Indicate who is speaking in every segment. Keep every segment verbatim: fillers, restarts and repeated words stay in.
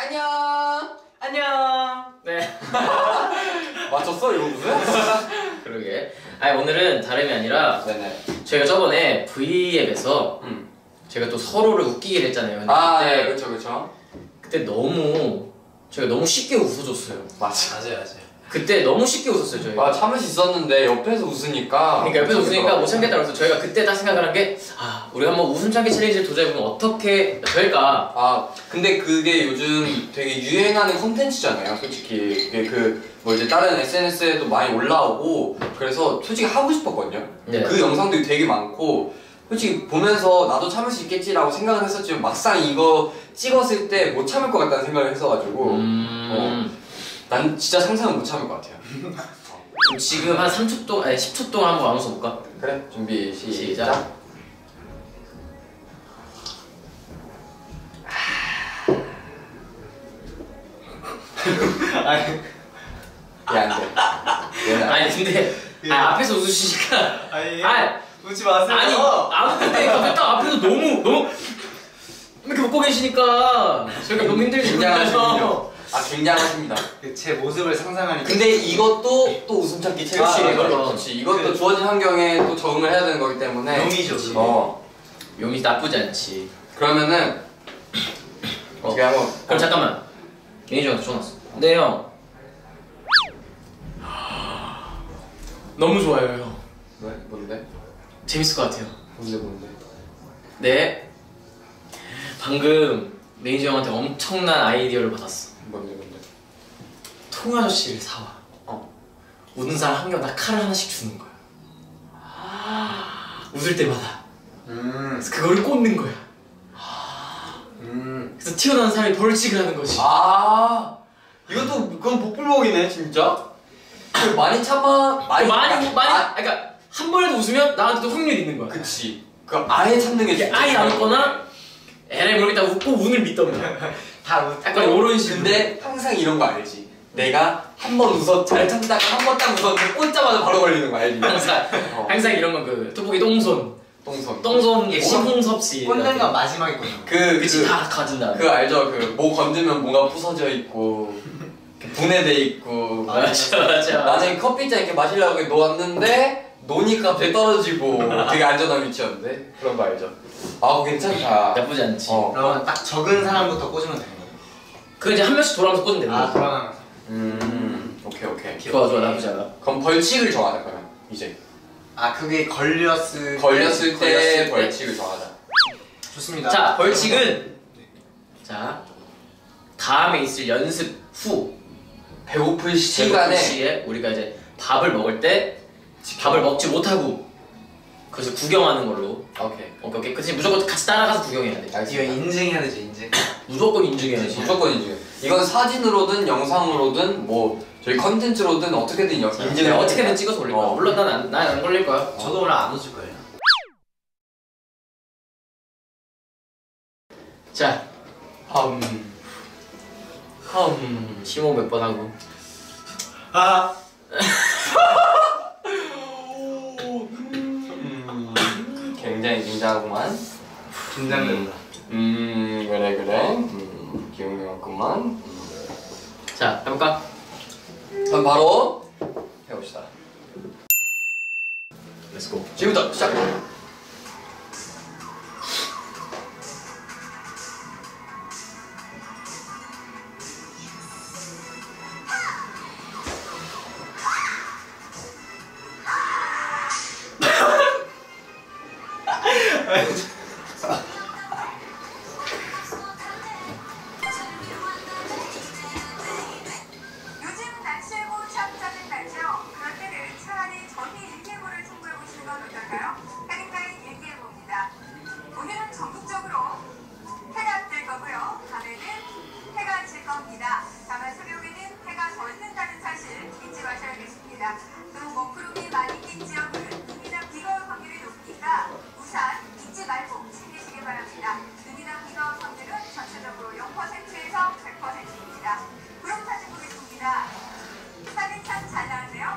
Speaker 1: 안녕.
Speaker 2: 안녕. 네.
Speaker 1: 맞췄어 이거 무슨?
Speaker 2: 그러게. 아니 오늘은 다름이 아니라 네네. 저희가 저번에 V앱에서 음. 제가 또 서로를 웃기게 됐잖아요. 근데
Speaker 1: 아,
Speaker 2: 그때
Speaker 1: 네, 그렇죠, 그렇죠.
Speaker 2: 그때 너무 저희가 너무 쉽게 웃어줬어요.
Speaker 1: 맞아,
Speaker 3: 맞아요, 맞아요.
Speaker 2: 그때 너무 쉽게 웃었어요 저희가.
Speaker 1: 아, 참을 수 있었는데 옆에서 웃으니까.
Speaker 2: 그러니까 옆에서 웃으니까 못 참겠다 그래서 저희가 그때 딱 생각을 한 게 아, 우리가 한번 웃음 참기 챌린지를 도전해보면 어떻게 될까?
Speaker 1: 아, 근데 그게 요즘 되게 유행하는 콘텐츠잖아요, 솔직히. 그게 그 뭐 이제 다른 에스엔에스에도 많이 올라오고 그래서 솔직히 하고 싶었거든요.
Speaker 2: 네.
Speaker 1: 그 영상들이 되게 많고 솔직히 보면서 나도 참을 수 있겠지라고 생각을 했었지만 막상 이거 찍었을 때 못 참을 것 같다는 생각을 했어가지고
Speaker 2: 음...
Speaker 1: 어, 난 진짜 상상은 못 참을 것 같아요.
Speaker 2: 그럼 지금 한 삼 초 동안, 아니 십 초 동안 한번 나눠서 볼까?
Speaker 1: 그래? 준비 시작.
Speaker 2: 시작.
Speaker 1: 아니 얘 안 돼. 얘는
Speaker 2: 아니 근데 아, 앞에서 웃으시니까
Speaker 3: 아니,
Speaker 2: 아니
Speaker 3: 웃지 마세요.
Speaker 2: 아니 아 근데 갑자기 딱 앞에서 너무 너무 이렇게 웃고 계시니까 저희가 너무 힘들죠.
Speaker 1: 아 굉장하십니다.
Speaker 3: 제 모습을 상상하니까.
Speaker 1: 근데 이것도 또 웃음 참기 챌린지.
Speaker 2: 아,
Speaker 1: 그렇지. 이것도 그, 주어진 환경에 또 적응을 해야 되는 거기 때문에.
Speaker 3: 용이죠.
Speaker 1: 어.
Speaker 2: 용이 나쁘지 않지.
Speaker 1: 그러면은
Speaker 2: 어.
Speaker 1: 어떻게 한번.
Speaker 2: 그럼 잠깐만. 매니저 형한테 전화 왔어. 네 형. 너무 좋아요 형.
Speaker 1: 왜? 뭔데?
Speaker 2: 재밌을 것 같아요.
Speaker 1: 뭔데 뭔데?
Speaker 2: 네. 방금 매니저 형한테 엄청난 아이디어를 받았어.
Speaker 1: 뭔데 뭔데?
Speaker 2: 통 아저씨를 사와. 어. 웃는 사람 한 명당 칼을 하나씩 주는 거야. 웃을 때마다.
Speaker 1: 음.
Speaker 2: 그래서 그거를 꽂는 거야.
Speaker 1: 음.
Speaker 2: 그래서 튀어나온 사람이 벌칙을 하는 거지.
Speaker 1: 아. 이것도 그건 복불복이네 진짜. 많이 참아.
Speaker 2: 많이 많이
Speaker 1: 아,
Speaker 2: 많이.
Speaker 1: 아,
Speaker 2: 그러니까 한 번이라도 웃으면 나한테도 확률이 있는 거야.
Speaker 1: 그치. 그 아예 참는 게 진짜.
Speaker 2: 아예 안 웃거나 에라이 모르겠다 웃고 운을 믿던가.
Speaker 1: 다 웃.
Speaker 2: 약간 이런 식으로.
Speaker 1: 근데 항상 이런 거 알지? 내가 한 번 웃어 잘 참다가 한 번 딱 웃었는데 꽂자마자 바로 걸리는 거 알지?
Speaker 2: 항상
Speaker 1: 어.
Speaker 2: 항상 이런 건 그 토끼 똥손.
Speaker 1: 똥손.
Speaker 2: 똥손 심홍섭 씨.
Speaker 3: 꽂는 건 마지막에 꽂는 거.
Speaker 1: 그
Speaker 2: 그치
Speaker 1: 그,
Speaker 2: 다 가진다.
Speaker 1: 그 알죠? 그 뭐 건드면 뭐가 부서져 있고 분해돼 있고.
Speaker 2: 맞아 맞아.
Speaker 1: 나는 커피잔 이렇게 마시려고 놓았는데 놓으니까 배 떨어지고 되게 안전한 위치였는데 그런 거 알죠? 아 그거 괜찮다.
Speaker 2: 나쁘지 않지.
Speaker 1: 어.
Speaker 3: 그러면 딱 적은 사람부터 꽂으면 되는 거예요.
Speaker 2: 그 이제 한 명씩 돌아가면서 꽂으면 되는
Speaker 3: 아,
Speaker 2: 거야.
Speaker 3: 돌아가면서.
Speaker 1: 음 오케이 오케이.
Speaker 2: 좋아 좋아 나쁘지 않아.
Speaker 1: 그럼 벌칙을 정하자 그러면 이제.
Speaker 3: 아, 그게 걸렸을
Speaker 1: 걸렸을 때
Speaker 3: 걸렸을
Speaker 1: 벌칙을 정하자.
Speaker 3: 좋습니다.
Speaker 2: 자 벌칙은 자 다음에 있을 연습 후
Speaker 1: 배고플 시간에
Speaker 2: 시에 우리가 이제 밥을 먹을 때 밥을 먹지 못하고 그래서 구경하는 걸로.
Speaker 1: 오케이.
Speaker 2: 오케이 오케이. 그치 무조건 같이 따라가서 구경해야 돼.
Speaker 3: 이거 인증해야 되죠, 인증.
Speaker 2: 무조건 인증해야지.
Speaker 1: 무조건 인증. 이건 사진으로든 영상으로든 뭐 저희 컨텐츠로든 어떻게든 여- 인증을
Speaker 2: 인증을 어떻게든 찍어서 올릴 거야.
Speaker 1: 어.
Speaker 2: 물론 난안 난 안 걸릴 거야.
Speaker 1: 어.
Speaker 3: 저도 오늘 안 웃을 거예요.
Speaker 2: 자
Speaker 1: 음. 음.
Speaker 2: 심호 몇 번 하고.
Speaker 3: 아.
Speaker 1: 음. 굉장히 긴장하구만.
Speaker 3: 긴장된다.
Speaker 1: 음 그래 그래. 음 기운이 왔구만. 음.
Speaker 2: 자 해볼까?
Speaker 1: 그럼 바로 해봅시다.
Speaker 2: 렛츠고.
Speaker 1: 지금부터 시작.
Speaker 4: 요즘 날씨고 참 짜증 나죠? 그럴 때는 차라리 전이 일기예보를 참고해 보시는 건 어떨까요? 해링카의 일기예보입니다. 오늘은 전국적으로 해가 뜰 거고요. 밤에는 해가 질 겁니다. 다만 새벽에는 해가 덜 뜬다는 사실 잊지 마셔야겠습니다. 또 먹구름이 많이 낀 지역은 눈이나 비가 올 확률이 높으니까 우산 잊지 말고 챙기시기 바랍니다. 눈이나 비가 올 확률은 전체적으로 영 퍼센트에서 백 퍼센트입니다. 구름 사진 보겠습니다. 사진 참 잘 나왔네요.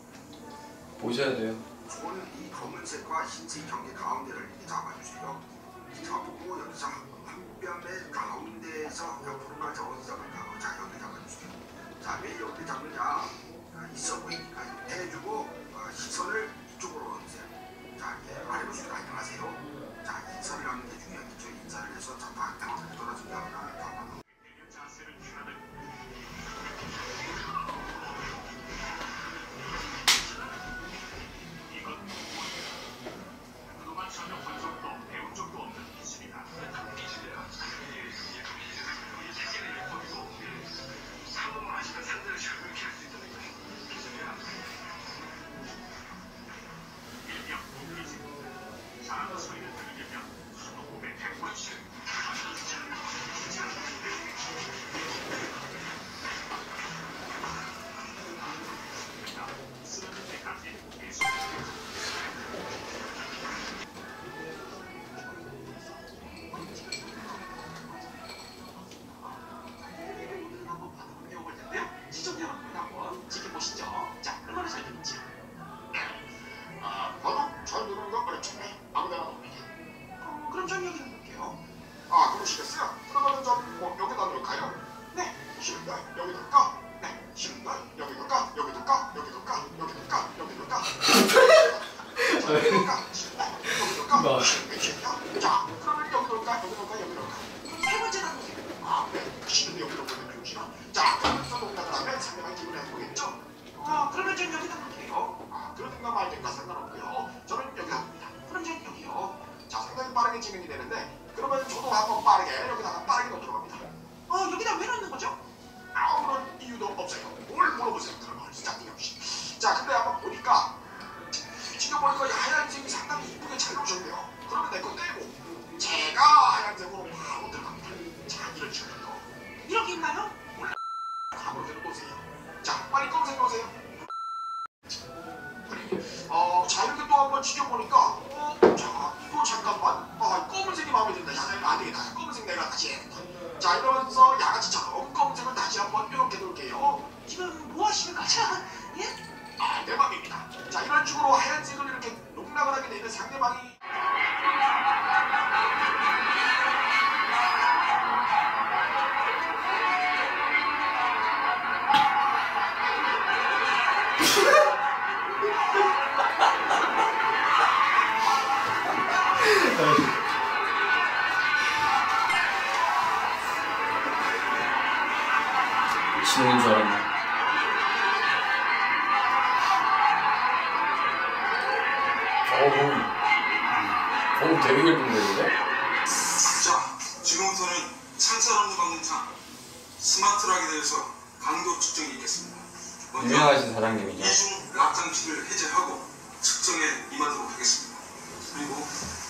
Speaker 1: 보셔야 돼요.
Speaker 5: 저는 이 검은색과 흰색 경계 가운데를 이렇게 잡아주세요. 저보고 여기서 한 뺨의 가운데에서 옆으로가 저어서 잡을까? 자, 여기 잡아주세요. 자, 왜 여기 잡느냐? 아, 있어 보이니까 해주고 어, 시선을 이쪽으로 넣으세요. 자, 이렇게 아래로 숙여 안녕하세요. 자, 인사를 하는 게 중요하겠죠. 인사를 해서 자, 다 떨어진 다음에 다 자세를 취하는 이건 그동안 전혀 본 적도 배운 적도 없는 기술이다. 기술이야. 세계의 예법이고 상황을 아시면 상대를 잘 그렇게 할 수 있다는 거야. 기술이야. 일명 기술. 사람 소리를 들으려면 수도공의 백번씩 쓰는 때까지 계속 시청자 여러분 한번 지켜보시죠. 자, 얼마나 잘 되는지. 아, 바로 잘 되는 거 어렵잖아요. 아무데나 넣으면. 어, 그럼 전 여기 넣을게요. 아, 그러시겠어요? 그러면은 좀뭐 여기다 넣을까요? 네. 싫은데 여기 넣을까? 네. 싫은데 여기 넣을까? 여기 넣을까? 여기 넣을까? 여기 넣을까? 여기 넣을까? 여기 넣을까? 싫은데 여기 넣을까? 싫은데 싫은데? 자, 그러면 여기 넣을까? 여기 넣을까? 여기 넣을까? 세 번째 단계세요. 아, 네. 싫은데 여기 넣으면 좋지나? 자, 그러면 좀 넣은 다음에 상대방 기분이 안 보겠죠? 아, 그러면 전 여기다 넣을게요. 아, 그러든가 말든가 상관없고요. 저는 여기다 놉니다. 그럼 전 여기요. 자, 상당히 빠르게 진행이 되는데 그러면 저도 한번 빠르게 여기다가 빠르게 넣도록 합니다. 어, 여기다 왜 넣는 거죠? 아무런 이유도 없어요. 뭘 물어보세요. 그러면 진짜 띵없이. 자, 근데 한번 보니까 지금 보니까 이 하얀색이 상당히 이쁘게 잘 나오셨네요. 그러면 내 거 떼고 제가 하얀색으로 바로 들어갑니다. 자, 이런 식으로. 이렇게 있나요? 몰라. 아무래도 보세요. 자, 빨리 검색 넣으세요. 그래. 어, 자, 이렇게 또 한번 지켜보니까 어, 자, 이거 잠깐만. 아, 검은색이 마음에 든다. 야, 이거 안 되겠다. 검은색 내가 다시 해야겠다. 자, 이러면서 양아치처럼 검은색을 다시 한번 이렇게 놓을게요. 지금 뭐 하시는 거죠? 예? 아, 내 맘입니다. 자, 이런 식으로 하얀색을 이렇게 농락을 하게 되면 상대방이
Speaker 2: 신호인 줄 알았네.
Speaker 1: 어우, 어우 되게 예쁜데?
Speaker 6: 자, 지금부터는 찬사람의 방송상 스마트락에 대해서 강도 측정이 있겠습니다. 먼저
Speaker 1: 유명하신 사장님이죠.
Speaker 6: 이중 락 장치를 해제하고 측정에 임하도록 하겠습니다. 그리고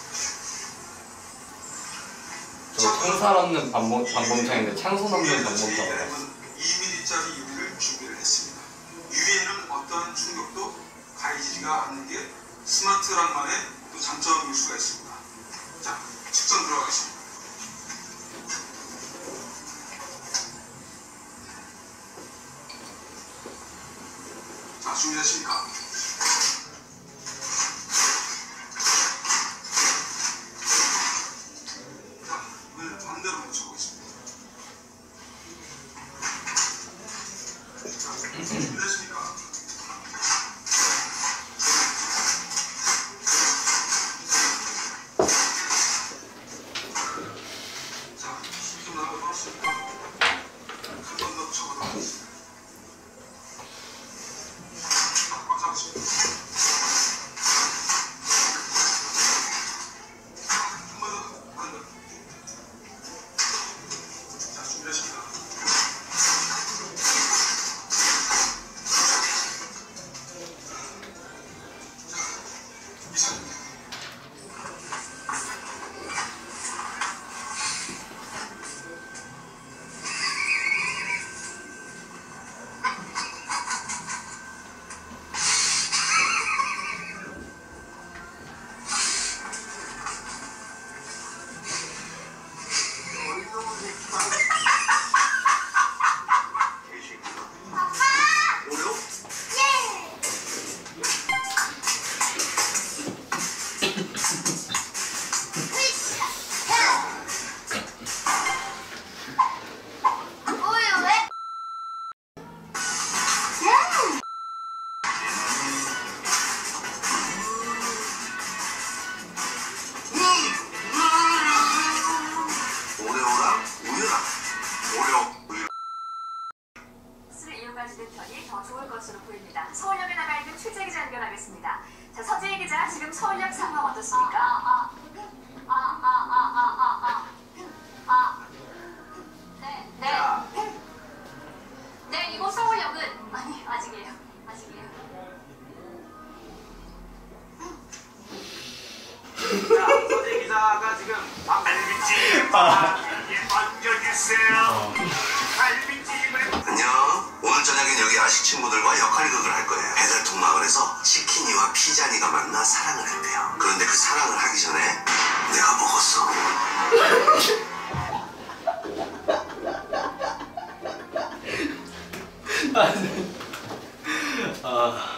Speaker 1: 저 창살 없는 방범, 방범창인데 창손 없는
Speaker 6: 제일
Speaker 1: 방범창.
Speaker 6: 얇은 이 밀리미터짜리 유리를 준비를 했습니다. 유리에는 어떠한 충격도 가해지지가 않는 게 스마트락만의 또 장점일 수가 있습니다. 자, 측정 들어가겠습니다. 자, 준비되십니까? 자, 이번엔 반대로 묻혀보겠습니다. 자, 준비되십니까? 자, 좀 나가고 나왔습니까? 한 번 더 쳐보도록 하겠습니다. 자, 꽉 잡으십니다.
Speaker 4: 볼 것으로 보입니다. 서울역에 나가 있는 취재 기자 연결하겠습니다. 자, 서재희 기자, 지금 서울역 상황 어떻습니까? 아, 아, 아, 아, 아, 아, 아, 아. 네, 네. 네, 이곳 서울역은 아니, 아직이에요. 아직이에요.
Speaker 5: 자, 서재 기자가 지금 갈비찜 만져주세요. 갈비찜을
Speaker 7: 안녕. 오늘 저녁엔 여기 아식 친구들과 역할극을 할 거예요. 배달통 마을에서 치킨이와 피자니가 만나 사랑을 했대요. 그런데 그 사랑을 하기 전에 내가 먹었어.
Speaker 3: 아,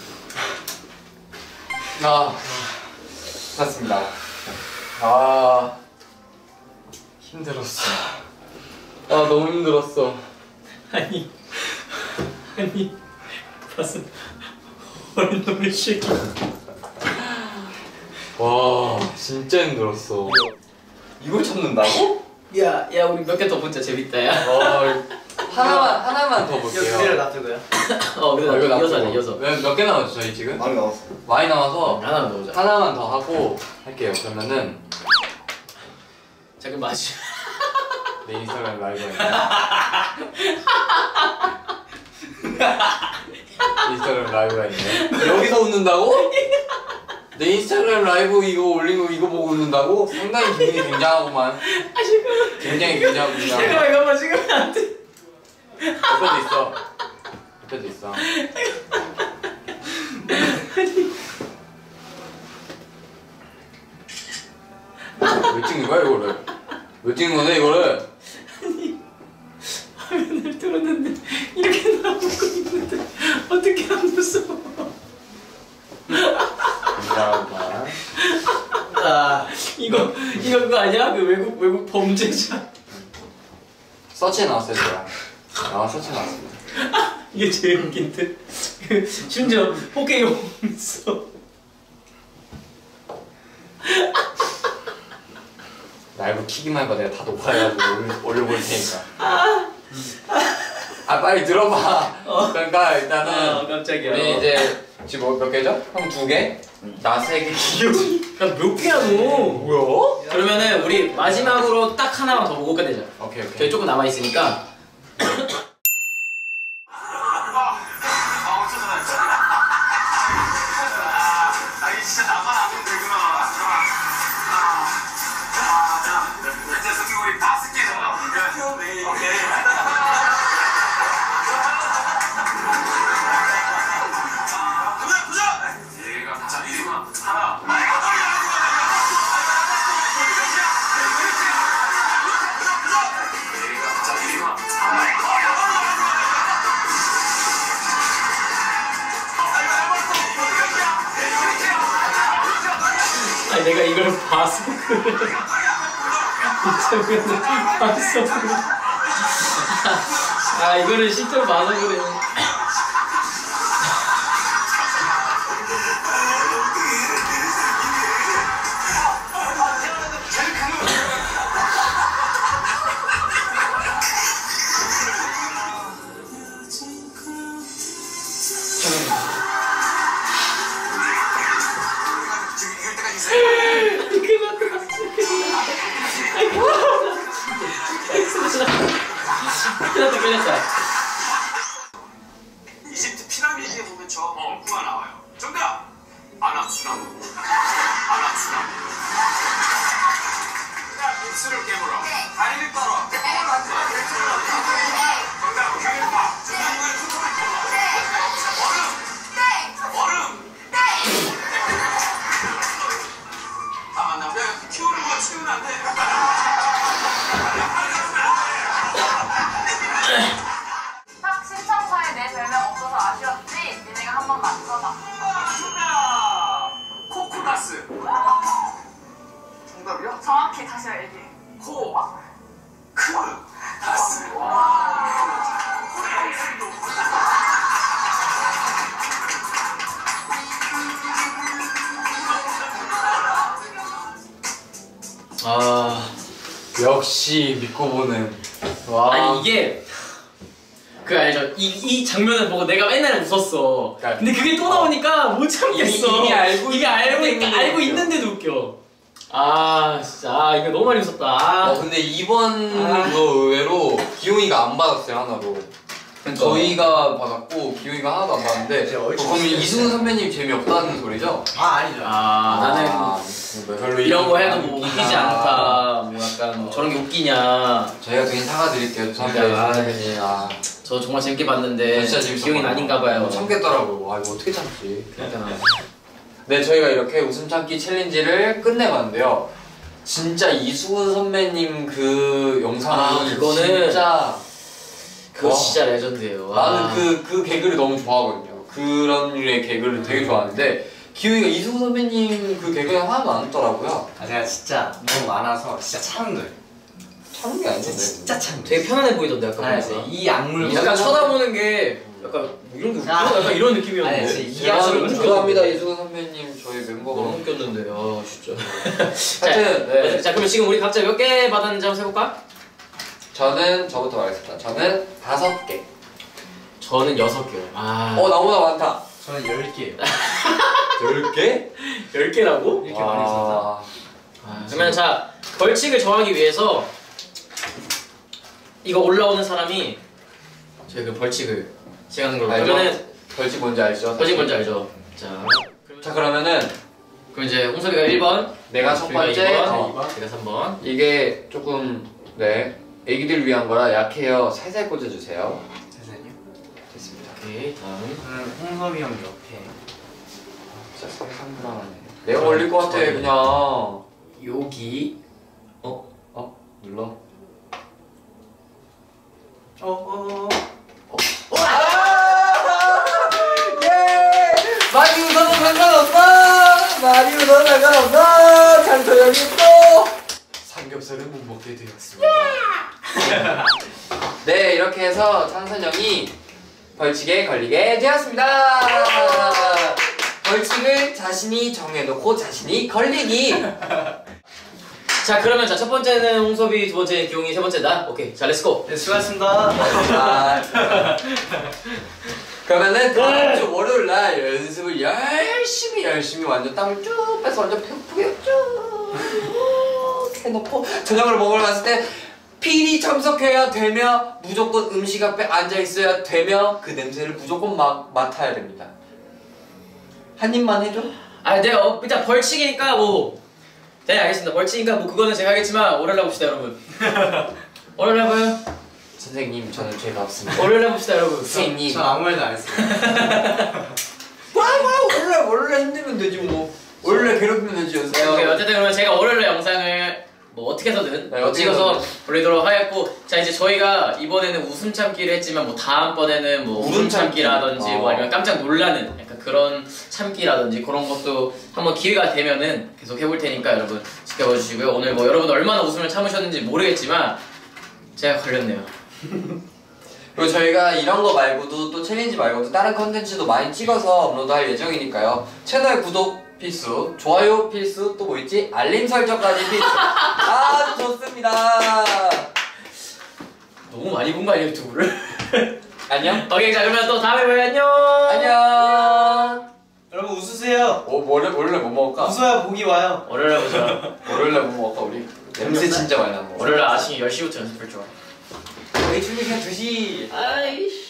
Speaker 1: 아, 맞습니다. 아, 힘들었어. 아, 너무 힘들었어.
Speaker 2: 아니 아니 봤어. 어린 놈의 새끼.
Speaker 1: 와, 진짜 힘들었어. 이걸 참는다고?
Speaker 2: 야, 야 우리 몇 개 더 보자. 재밌다 야.
Speaker 1: 와, 하나만 하나만 더 볼게요.
Speaker 3: 그대로 놔두고요.
Speaker 2: 어 그래
Speaker 1: 어, 이거
Speaker 2: 나 이어서 하자
Speaker 1: 놔두고.
Speaker 2: 이어서.
Speaker 1: 몇, 몇 개 남았죠 저희 지금?
Speaker 8: 많이 나왔어.
Speaker 1: 많이 남아서
Speaker 2: 하나 더 보자.
Speaker 1: 하나만 더 하고 할게요. 그러면은
Speaker 2: 자 그럼 마지.
Speaker 1: 내 인스타그램 라이브 있네. 인스타그램 라이브가 있네. 여기서 웃는다고? 내 인스타그램 라이브 이거 올린 거 이거 보고 웃는다고? 상당히 기분이 굉장하구만.
Speaker 2: 아 지금.
Speaker 1: 굉장히 굉장하구나.
Speaker 2: 잠깐만 이거만 지금 안 돼.
Speaker 1: 옆에도 있어. 옆에도 있어. 왜 찍는 거야 이거를? 왜 찍는 건데 이거를?
Speaker 2: 아니 화면을 틀었는데 이렇게 나오고 있는데 어떻게 안 무서워?
Speaker 1: 감사합니다.
Speaker 2: 아 이거 이거 그거 아니야? 그 외국 외국 범죄자.
Speaker 1: 서치에 나왔어요 제가. 아 서치에 나왔습니다.
Speaker 2: 이게 제일 웃긴데. 그 심지어 포케이 홍서.
Speaker 1: 라이브 키기만 해봐. 내가 다 녹화해가지고 올려- 올려볼 테니까. 아 빨리 들어봐.
Speaker 2: 어.
Speaker 1: 그러니까 일단은
Speaker 2: 아 깜짝이야.
Speaker 1: 우리 이제 지금 몇 개죠? 형 두 개? 나 세 개.
Speaker 2: 야몇 개야 너?
Speaker 1: 뭐야?
Speaker 2: 그러면은 우리 마지막으로 딱 하나만 더 보고 끝내자.
Speaker 1: 오케이 오케이.
Speaker 2: 저희 조금 남아 있으니까.
Speaker 5: 아, 이게 진짜 나만 안 하면 되구나. 아, 아, 자, 이제 저기 우리 다섯 개잖아. 네, 오케이. 도전, 도전! 얘가, 자, 이리마, 하나. 얘가, 자, 이리마, 하나.
Speaker 2: 아니 내가 이걸 봐서 그래. 인터뷰는 봐서 그래. 아 이거를 실제로 봐서 그래. 끝났다 끝났다.
Speaker 5: 이집트 피라미드에 보면 저 엉구가 나와요. 정답! 아나투나무. 아나투나무. 자, 입술을 깨물어. 다리를 떨어. 정답, 귤파. 중간중간에 툭툭을 뽑아. 얼음. 얼음. 다 만나면 야, 키우는 거 치우면 안 돼.
Speaker 4: 딱 신청서에 내 별명 없어서 아쉬웠지? 니네가 한번 맞춰봐.
Speaker 5: 정답! 코코다스.
Speaker 8: 정답이야?
Speaker 4: 정확히 다시 얘기해.
Speaker 5: 코. 크. 다스.
Speaker 1: 아 역시 믿고 보는. 와.
Speaker 2: 아니 이게 그 알죠? 이, 이 장면을 보고 내가 맨날 웃었어. 근데 그게 또 나오니까 못 참겠어.
Speaker 1: 이미, 이미 알고
Speaker 2: 이게 알고
Speaker 1: 있는데
Speaker 2: 있, 알고
Speaker 1: 웃겨.
Speaker 2: 있는데도 웃겨. 아 진짜 아, 이거 너무 많이 웃었다. 아.
Speaker 1: 어 근데 이번도 아. 의외로 기용이가 안 받았어요 하나도. 그러니까. 저희가 받았고 기용이가 하나도 안 받았는데 어, 그럼 이승훈 선배님 재미없다는 소리죠?
Speaker 3: 아 아니죠.
Speaker 2: 아,
Speaker 1: 아
Speaker 2: 나는
Speaker 1: 별로
Speaker 2: 이런 거 해도 뭐 웃기지 않다. 뭐 약간 뭐 저런 게 웃기냐.
Speaker 1: 저희가 되게 사과드릴게요 선배
Speaker 2: 아,
Speaker 1: 선배님. 아.
Speaker 2: 저 정말 재밌게 봤는데
Speaker 1: 진짜 재밌었어요.
Speaker 2: 기용이는 아닌가 봐요.
Speaker 1: 참겠더라고요. 아 이거 어떻게 참지?
Speaker 2: 그러니까.
Speaker 1: 네 저희가 이렇게 웃음 참기 챌린지를 끝내봤는데요. 진짜 이수근 선배님 그 영상이
Speaker 2: 아, 그거는
Speaker 1: 진짜
Speaker 2: 그거
Speaker 1: 와.
Speaker 2: 진짜 레전드예요.
Speaker 1: 나는 그, 그 개그를 너무 좋아하거든요. 그런 류의 개그를 되게 좋아하는데 기우이가 이수근 선배님 그 개그에 하나도 안 웃더라고요.
Speaker 3: 아 제가 진짜 너무 많아서 진짜 참은 거예요.
Speaker 1: 참은 게 아니던데.
Speaker 3: 진짜 참은 거예요.
Speaker 2: 되게 편안해 보이던데 아까
Speaker 3: 아니,
Speaker 2: 보니까.
Speaker 3: 이 악물
Speaker 2: 약간 쳐다보는 게 약간 뭐 이런 게 웃겨?
Speaker 3: 아.
Speaker 2: 약간 이런 느낌이었는데.
Speaker 3: 아니, 진짜
Speaker 1: 이
Speaker 3: 이해하시는
Speaker 1: 분
Speaker 3: 분
Speaker 1: 죄송합니다 이수근 선배님 저희 멤버가
Speaker 2: 너무 웃겼는데 아 진짜.
Speaker 1: 하여튼 네.
Speaker 2: 자 그러면 지금 우리 각자 몇 개 받았는지 한번 세볼까?
Speaker 1: 저는 저부터 말하겠습니다. 저는 다섯 개.
Speaker 2: 저는 여섯 개요. 아.
Speaker 1: 어 나보다 많다.
Speaker 3: 저는 열 개예요.
Speaker 1: 열 개?
Speaker 2: 열 개라고?
Speaker 3: 이렇게 많이 있었다.
Speaker 2: 아, 그러면 자 벌칙을 정하기 위해서 이거 올라오는 사람이 저희 그 벌칙을 시작하는 걸로.
Speaker 1: 알죠?
Speaker 2: 그러면은
Speaker 1: 벌칙 뭔지 알죠?
Speaker 2: 벌칙 뭔지 알죠? 자,
Speaker 1: 자 그러면은
Speaker 2: 그럼 이제 홍섭이가 일 번,
Speaker 1: 내가 첫
Speaker 2: 규리가
Speaker 1: 번째,
Speaker 2: 이 번,
Speaker 1: 어.
Speaker 2: 내가 삼 번.
Speaker 1: 이게 조금 네 애기들 위한 거라 약해요. 살살 꽂아주세요.
Speaker 3: 잠시만요.
Speaker 1: 됐습니다.
Speaker 2: 오케이 다음.
Speaker 3: 저는 홍섭이 형 옆에
Speaker 1: 진짜 세상 불안하네. 내가 걸릴 것 같아 그냥.
Speaker 2: 여기.
Speaker 1: 어? 어? 눌러.
Speaker 3: 어어
Speaker 1: 예! 많이 웃어도 상관없어! 많이 웃어도 상관없어! 장소영이 또! 삼겹살을 못 먹게 되었습니다. 네, 이렇게 해서 창선영이 벌칙에 걸리게 되었습니다. 벌칙을 자신이 정해놓고 자신이 걸리기.
Speaker 2: 자 그러면 자 첫 번째는 홍섭이, 두 번째 기용이, 세 번째 나. 오케이 자 렛츠고.
Speaker 3: 네 수고하셨습니다.
Speaker 1: 아, 그러면은 다음 주 월요일 날 연습을 열심히 열심히 완전 땀을 쭉 빼서 완전 푹푹 쭉 해놓고 저녁을 먹으러 갔을 때 필히 참석해야 되며 무조건 음식 앞에 앉아 있어야 되며 그 냄새를 무조건 막 맡아야 됩니다. 한 입만 해줘?
Speaker 2: 아 네, 어, 일단 벌칙이니까 뭐. 네 알겠습니다. 벌칙이니까 뭐 그거는 제가 하겠지만 월요일 날 봅시다 여러분. 월요일 날 봐요.
Speaker 1: 선생님 저는 죄가 없습니다.
Speaker 2: 월요일 날 봅시다 여러분.
Speaker 1: 선생님.
Speaker 3: 전 아무 말도 안 했어요.
Speaker 1: 와, 와, 원래 원래 힘들면 되지 뭐. 원래 괴롭히면 되지 연습.
Speaker 2: 네, 오케이. 어쨌든 그러면 제가 월요일 날 영상을 뭐 어떻게 해서든
Speaker 1: 네, 어떻게
Speaker 2: 찍어서
Speaker 1: 해서든.
Speaker 2: 올리도록 하겠고, 자 이제 저희가 이번에는 웃음 참기를 했지만 뭐 다음번에는 뭐
Speaker 1: 울음
Speaker 2: 울음 참기라든지
Speaker 1: 참기.
Speaker 2: 뭐
Speaker 1: 어.
Speaker 2: 아니면 깜짝 놀라는 약간 그런 참기라든지 그런 것도 한번 기회가 되면은 계속 해볼 테니까 여러분 지켜봐 주시고요. 오늘 뭐 여러분 얼마나 웃음을 참으셨는지 모르겠지만 제가 걸렸네요.
Speaker 1: 그리고 저희가 이런 거 말고도 또 챌린지 말고도 다른 컨텐츠도 많이 찍어서 업로드할 예정이니까요. 채널 구독 필수, 좋아요 필수, 또 뭐 있지? 알림 설정까지 필수. 아주 좋습니다.
Speaker 2: 너무 많이 본 거 아니에요 유튜브를?
Speaker 1: 안녕.
Speaker 2: 오케이 자 그러면 또 다음에 봐요. 안녕.
Speaker 1: 안녕.
Speaker 3: 여러분 웃으세요.
Speaker 1: 어, 원래 원래 뭐 먹을까?
Speaker 3: 웃어야 복이 와요.
Speaker 2: 월요일 날 보자.
Speaker 1: 월요일날 뭐 먹을까 우리? 냄새 진짜 많이 나는 거.
Speaker 2: 월요일 날 아침에 열 시부터 연습할 줄 알아.
Speaker 1: 저희 출근 그냥 두 시.
Speaker 2: 아이씨.